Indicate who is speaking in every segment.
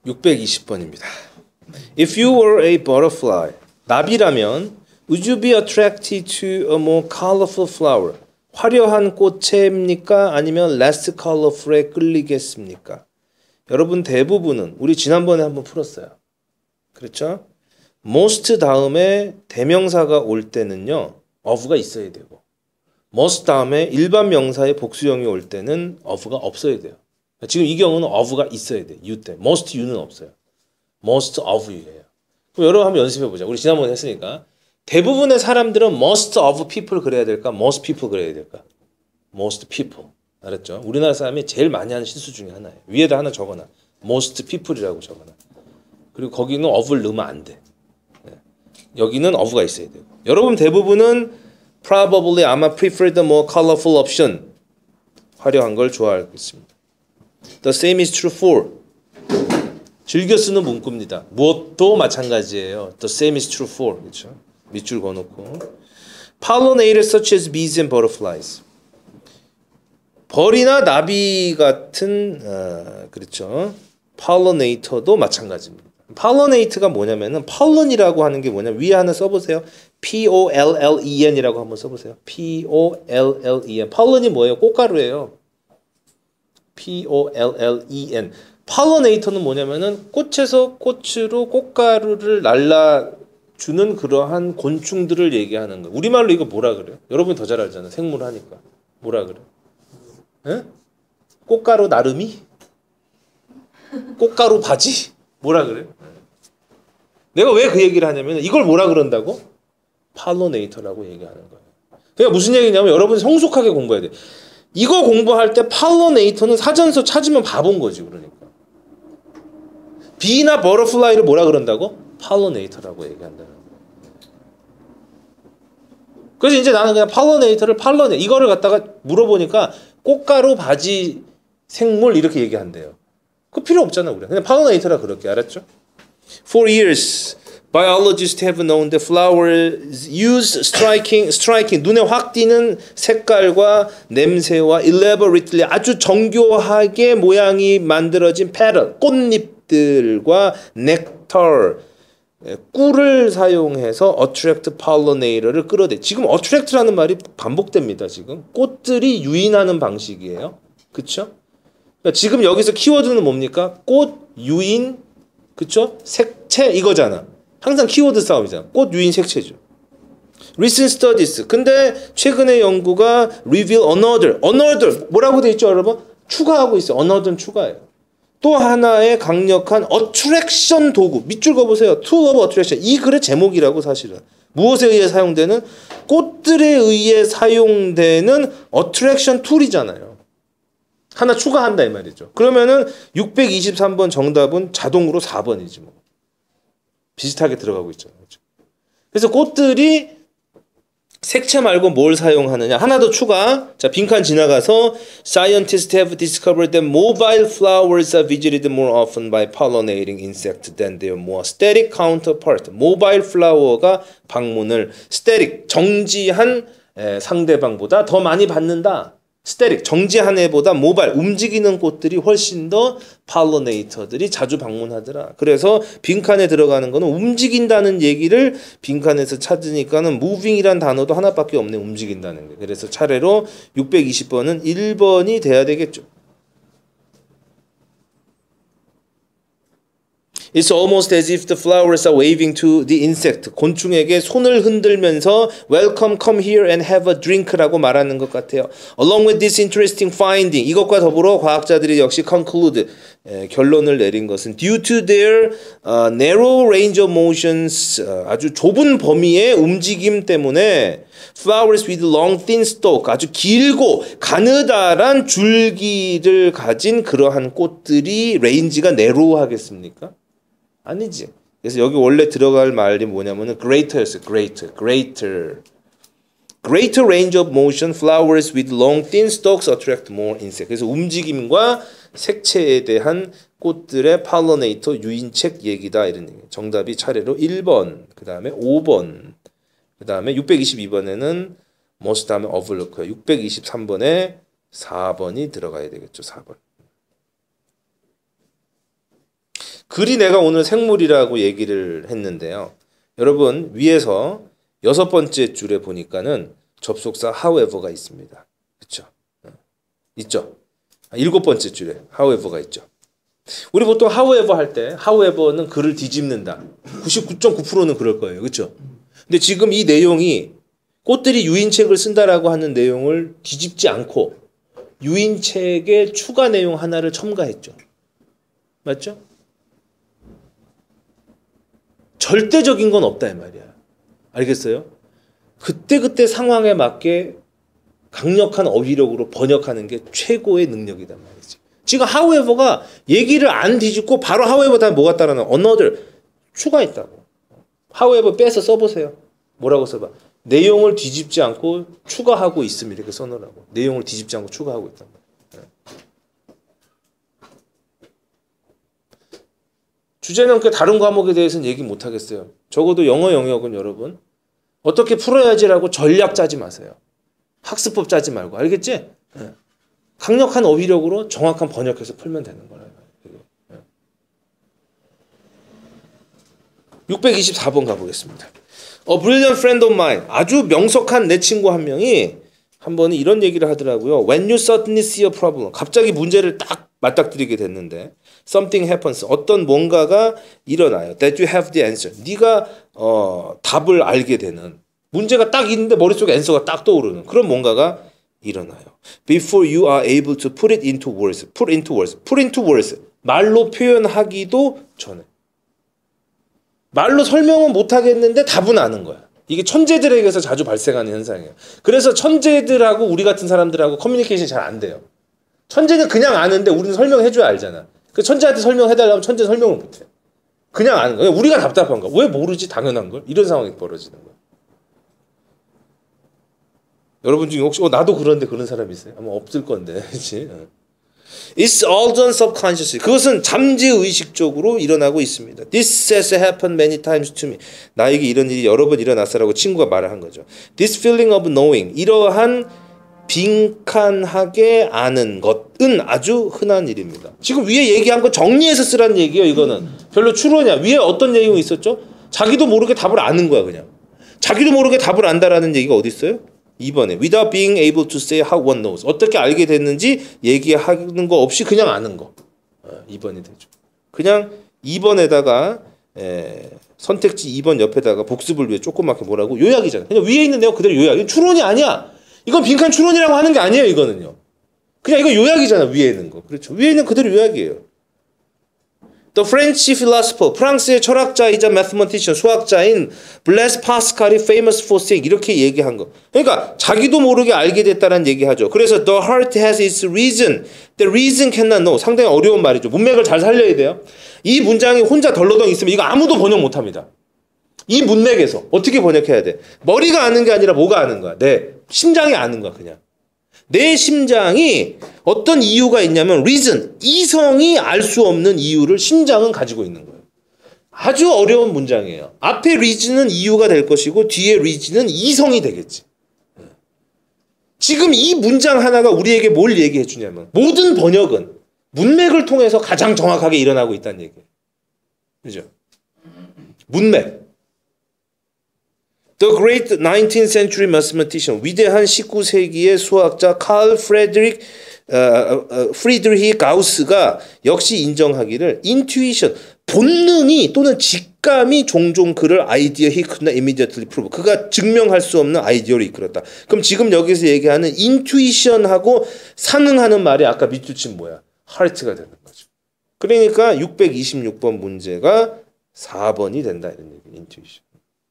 Speaker 1: 620번입니다. If you were a butterfly, 나비라면 would you be attracted to a more colorful flower? 화려한 꽃입니까? 아니면 less colorful에 끌리겠습니까? 여러분 대부분은 우리 지난번에 한번 풀었어요. 그렇죠? most 다음에 대명사가 올 때는요. of가 있어야 되고 must 다음에 일반 명사의 복수형이 올 때는 of가 없어야 돼요. 지금 이 경우는 of가 있어야 돼. you 때. must you는 없어요. most of you예요. 그럼 여러분 한번 연습해 보자. 우리 지난번에 했으니까. 대부분의 사람들은 most of people 그래야 될까? most people 그래야 될까? most people. 알았죠? 우리나라 사람이 제일 많이 하는 실수 중에 하나예요. 위에다 하나 적어놔. most people이라고 적어놔. 그리고 거기는 of를 넣으면 안 돼. 여기는 of가 있어야 되고. 여러분 대부분은 probably 아마 prefer the more colorful option. 화려한 걸 좋아하겠습니다. The same is true for. 즐겨 쓰는 문구입니다. 무엇도 마찬가지예요. The same is true for. 그렇죠? 밑줄 그어놓고. Pollinators such as bees and butterflies. 벌이나 나비 같은 그렇죠. pollinator도 마찬가지입니다. pollinate가 뭐냐면은 pollen이라고 하는 게 뭐냐면 위에 하나 써보세요. pollen이라고 한번 써보세요. pollen. pollen이 뭐예요? 꽃가루예요. pollen. pollinator는 뭐냐면은 꽃에서 꽃으로 꽃가루를 날라주는 그러한 곤충들을 얘기하는 거예요. 우리말로 이거 뭐라 그래요? 여러분이 더 잘 알잖아요. 생물 하니까. 뭐라 그래요? 에? 꽃가루 나름이? 꽃가루 바지? 뭐라 그래요? 내가 왜 그 얘기를 하냐면 이걸 뭐라 그런다고? pollinator라고 얘기하는 거예요. 그러니까 무슨 얘기냐면 여러분이 성숙하게 공부해야 돼. 이거 공부할 때 pollinator는 사전서 찾으면 바본 거지. 그러니까 bee나 butterfly를 뭐라 그런다고? pollinator라고 얘기한다는 거예요. 그래서 이제 나는 그냥 pollinator를 이거를 갖다가 물어보니까 꽃가루 바지 생물 이렇게 얘기한대요. 그 필요 없잖아 우리가. 그냥 pollinator라 그렇게 알았죠? For years, biologists have known that flowers use striking 눈에 확 띄는 색깔과 냄새와 elaborately 아주 정교하게 모양이 만들어진 petal 꽃잎들과 nectar 꿀을 사용해서 attract pollinator를 끌어내. 지금 attract라는 말이 반복됩니다. 지금 꽃들이 유인하는 방식이에요. 그렇죠? 그러니까 지금 여기서 키워드는 뭡니까? 꽃, 유인, 그렇죠? 색채 이거잖아. 항상 키워드 싸움이잖아. 꽃, 유인, 색채죠. Recent studies. 근데 최근의 연구가 reveal another 뭐라고 돼 있죠, 여러분? 추가하고 있어요. another는 추가예요. 또 하나의 강력한 attraction 도구. 밑줄 그어보세요. tool of attraction. 이 글의 제목이라고 사실은. 무엇에 의해 사용되는? 꽃들에 의해 사용되는 attraction tool이잖아요. 하나 추가한다 이 말이죠. 그러면은 623번 정답은 자동으로 4번이지 뭐. 비슷하게 들어가고 있잖아요. 그래서 꽃들이 색채 말고 뭘 사용하느냐. 하나 더 추가. 자, 빈칸 지나가서 Scientists have discovered that mobile flowers are visited more often by pollinating insects than their more static counterpart. 모바일 플라워가 방문을 static, 정지한 상대방보다 더 많이 받는다. static, 정지한 애보다 모바일, 움직이는 꽃들이 훨씬 더 pollinator들이 자주 방문하더라. 그래서 빈칸에 들어가는 거는 움직인다는 얘기를 빈칸에서 찾으니까는 moving이란 단어도 하나밖에 없네. 움직인다는 게. 그래서 차례로 620번은 1번이 돼야 되겠죠. It's almost as if the flowers are waving to the insect. 곤충에게 손을 흔들면서 Welcome, come here and have a drink라고 말하는 것 같아요. Along with this interesting finding. 이것과 더불어 과학자들이 역시 conclude. 결론을 내린 것은 due to their narrow range of motions. 아주 좁은 범위의 움직임 때문에 flowers with long thin stalk. 아주 길고 가느다란 줄기를 가진 그러한 꽃들이 레인지가 narrow하겠습니까? 아니지. 그래서 여기 원래 들어갈 말이 뭐냐면은 greater였어요. greater range of motion flowers with long thin stalks attract more insects. 그래서 움직임과 색채에 대한 꽃들의 pollinator 유인책 얘기다 이런 얘기. 정답이 차례로 1번, 그 다음에 5번, 그 다음에 622번에는 most 다음에 of을 넣고요. 623번에 4번이 들어가야 되겠죠. 4번. 그 글이 내가 오늘 생물이라고 얘기를 했는데요. 여러분 위에서 6번째 줄에 보니까는 접속사 however가 있습니다. 그렇죠? 있죠? 7번째 줄에 however가 있죠. 우리 보통 however 할 때 however는 글을 뒤집는다. 99.9%는 그럴 거예요. 그렇죠? 근데 지금 이 내용이 꽃들이 유인책을 쓴다라고 하는 내용을 뒤집지 않고 유인책의 추가 내용 하나를 첨가했죠. 맞죠? 절대적인 건 없다 이 말이야. 알겠어요? 그때그때 상황에 맞게 강력한 어휘력으로 번역하는 게 최고의 능력이단 말이지. 지금 however가 얘기를 안 뒤집고 바로 however 다음에 뭐가 따라나? another 추가했다고. however 빼서 써보세요. 뭐라고 써봐? 내용을 뒤집지 않고 추가하고 있음 이렇게 써놓으라고. 내용을 뒤집지 않고 추가하고 있단 말이야. 주제는 그 다른 과목에 대해서는 얘기 못 하겠어요. 적어도 영어 영역은 여러분 어떻게 풀어야지라고 전략 짜지 마세요. 학습법 짜지 말고. 알겠지? 강력한 어휘력으로 정확한 번역해서 풀면 되는 거예요. 624번 가보겠습니다. A brilliant friend of mine. 아주 명석한 내 친구 한 명이 한 번은 이런 얘기를 하더라고요. When you suddenly see a problem. 갑자기 문제를 딱 맞닥뜨리게 됐는데 something happens. 어떤 뭔가가 일어나요. That you have the answer. 네가 답을 알게 되는. 문제가 딱 있는데 머릿속에 answer가 딱 떠오르는 그런 뭔가가 일어나요. Before you are able to put it into words. Put into words. Put into words. 말로 표현하기도 전에. 말로 설명은 못하겠는데 답은 아는 거야. 이게 천재들에게서 자주 발생하는 현상이에요. 그래서 천재들하고 우리 같은 사람들하고 커뮤니케이션이 잘 안 돼요. 천재는 그냥 아는데 우리는 설명해줘야 알잖아. 그 천재한테 설명해달라면 천재는 설명을 못해. 그냥 아는 거야. 우리가 답답한 거야. 왜 모르지? 당연한 걸. 이런 상황이 벌어지는 거야. 여러분 중에 혹시 나도 그런데 그런 사람 있어요? 아마 없을 건데. 그렇지? It's all done subconsciously. 그것은 잠재의식적으로 일어나고 있습니다. This has happened many times to me. 나에게 이런 일이 여러 번 일어났어라고 친구가 말을 한 거죠. This feeling of knowing. 이러한 빈칸하게 아는 것은 아주 흔한 일입니다. 지금 위에 얘기한 거 정리해서 쓰라는 얘기예요. 이거는 별로 추론이야. 위에 어떤 내용이 있었죠? 자기도 모르게 답을 아는 거야. 그냥 자기도 모르게 답을 안다라는 얘기가 어디 있어요? 2번에 without being able to say how one knows. 어떻게 알게 됐는지 얘기하는 거 없이 그냥 아는 거. 2번이 되죠. 그냥 2번에다가 선택지 2번 옆에다가 복습을 위해 조그맣게 뭐라고? 요약이잖아. 그냥 위에 있는 내용 그대로 요약. 이건 추론이 아니야. 이건 빈칸 추론이라고 하는 게 아니에요. 이거는요. 그냥 이거 요약이잖아. 위에 있는 거. 그렇죠. 위에 있는 그대로 요약이에요. The French philosopher, 프랑스의 철학자이자 mathematician, 수학자인 Blaise Pascal이 famous for saying 이렇게 얘기한 거. 그러니까 자기도 모르게 알게 됐다는 얘기하죠. 그래서 the heart has its reason, the reason cannot know. 상당히 어려운 말이죠. 문맥을 잘 살려야 돼요. 이 문장이 혼자 덜러덩 있으면 이거 아무도 번역 못합니다. 이 문맥에서 어떻게 번역해야 돼? 머리가 아는 게 아니라 뭐가 아는 거야? 내 심장이 아는 거야 그냥. 내 심장이 어떤 이유가 있냐면 reason, 이성이 알 수 없는 이유를 심장은 가지고 있는 거예요. 아주 어려운 문장이에요. 앞에 reason은 이유가 될 것이고 뒤에 reason은 이성이 되겠지. 지금 이 문장 하나가 우리에게 뭘 얘기해 주냐면 모든 번역은 문맥을 통해서 가장 정확하게 일어나고 있다는 얘기예요. 그죠? 문맥. The great 19th century mathematician, 위대한 19세기의 수학자 칼 프리드리히 가우스가 역시 인정하기를 intuition, 본능이 또는 직감이 종종 그를 아이디어에 이끌나 immediately prove, 그가 증명할 수 없는 아이디어로 이끌었다. 그럼 지금 여기서 얘기하는 intuition하고 상응하는 말이 아까 밑줄 친 뭐야? heart가 되는 거죠. 그러니까 626번 문제가 4번이 된다 이런 얘기. intuition.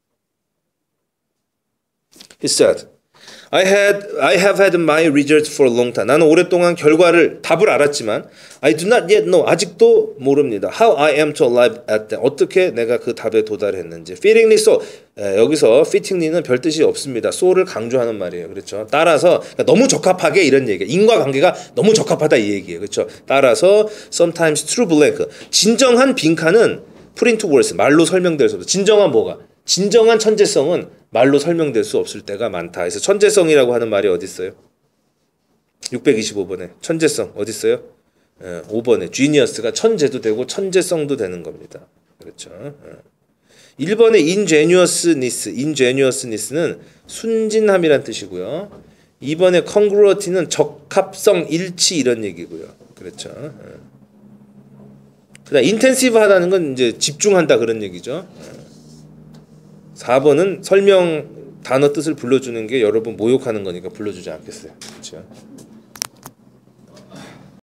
Speaker 1: He said, I have had my results for a long time. 나는 오랫동안 답을 알았지만 I do not yet know. 아직도 모릅니다. How I am to arrive at that. 어떻게 내가 그 답에 도달했는지. Fittingly so. 여기서 fittingly는 별 뜻이 없습니다. so를 강조하는 말이에요. 그렇죠? 따라서 그러니까 너무 적합하게 이런 얘기예요. 인과관계가 너무 적합하다 이 얘기예요. 그렇죠? 따라서 sometimes true blank. 진정한 빈칸은 put into words. 말로 설명될 수 없어. 진정한 뭐가? 진정한 천재성은 말로 설명될 수 없을 때가 많다. 그래서 천재성이라고 하는 말이 어디 있어요? 625번에 천재성 어디 있어요? 5번에 genius가 천재도 되고 천재성도 되는 겁니다. 그렇죠. 1번에 ingenuousness는 순진함이란 뜻이고요. 2번에 congruity는 적합성, 일치 이런 얘기고요. 그렇죠. 그다음 intensive하다는 건 이제 집중한다 그런 얘기죠. 4번은 설명 단어 뜻을 불러주는 게 여러분 모욕하는 거니까 불러주지 않겠어요. 그렇죠.